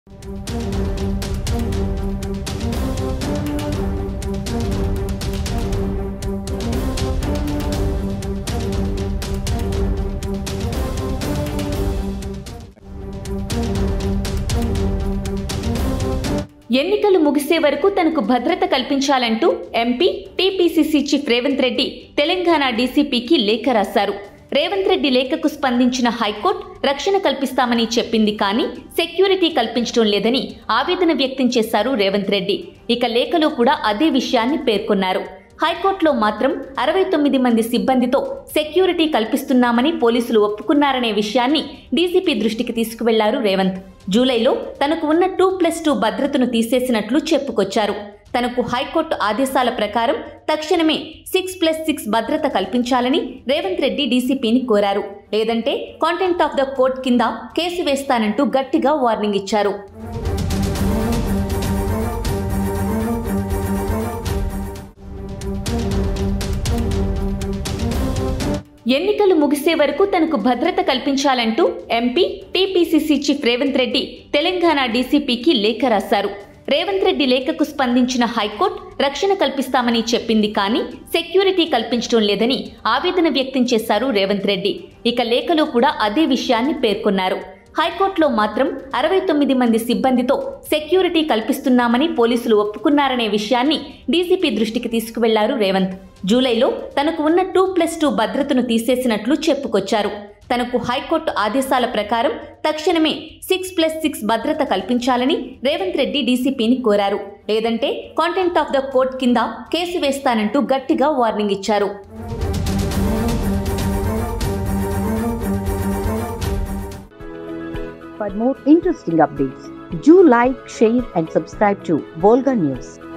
ఎన్నికలు ముగిసే వరకు తనకు భద్రత కల్పించాలంటూ MP TPCC chief Revanth Reddy Telangana డీసీపీకి లేఖ రాశారు. రేవంత్ రెడ్డి లేఖకు స్పందించిన హైకోర్టు రక్షణ కల్పిస్తామని చెప్పింది, కానీ సెక్యూరిటీ కల్పించడం లేదని ఆవేదన వ్యక్తం చేశారు రేవంత్ రెడ్డి. ఇక లేఖలో కూడా అదే విషయాన్ని పేర్కొన్నారు. హైకోర్టులో మాత్రం 69 మంది సిబ్బందితో సెక్యూరిటీ కల్పిస్తున్నామని పోలీసులు ఒప్పుకున్నారనే విషయాన్ని డీసీపీ దృష్టికి తీసుకువెళ్లారు రేవంత్. జూలైలో తనకు ఉన్న 2+2 భద్రతను తీసేసినట్లు చెప్పుకొచ్చారు. తనకు హైకోర్టు ఆదేశాల ప్రకారం తక్షణమే 6+6 భద్రత కల్పించాలని రేవంత్ రెడ్డి డీసీపీని కోరారు. లేదంటే కాంటెంప్ట్ ఆఫ్ ద కోర్ట్ కింద కేసు వేస్తానంటూ గట్టిగా వార్నింగ్ ఇచ్చారు. ఎన్నికలు ముగిసే వరకు తనకు భద్రత కల్పించాలంటూ MP TPCC chief Revanth Reddy Telangana డీసీపీకి లేఖ రాశారు. రేవంత్ రెడ్డి లేఖకు స్పందించిన హైకోర్టు రక్షణ కల్పిస్తామని చెప్పింది, కానీ సెక్యూరిటీ కల్పించడం లేదని ఆవేదన వ్యక్తం చేశారు రేవంత్ రెడ్డి. ఇక లేఖలో కూడా అదే విషయాన్ని పేర్కొన్నారు. హైకోర్టులో మాత్రం 69 మంది సిబ్బందితో సెక్యూరిటీ కల్పిస్తున్నామని పోలీసులు ఒప్పుకున్నారనే విషయాన్ని డీసీపీ దృష్టికి తీసుకువెళ్లారు రేవంత్. జూలైలో తనకు ఉన్న 2+2 భద్రతను తీసేసినట్లు చెప్పుకొచ్చారు. తనకు హైకోర్టు ఆదేశాల ప్రకారం తక్షణమే 6+6 భద్రత కల్పించాలని రేవంత్ రెడ్డి డీసీపీని కోరారు. లేదంటే కాంటెంప్ట్ ఆఫ్ ద కోర్ట్ కింద కేసు వేస్తానంటూ గట్టిగా వార్నింగ్ ఇచ్చారు. For more interesting updates, do like, share and subscribe to Volga News.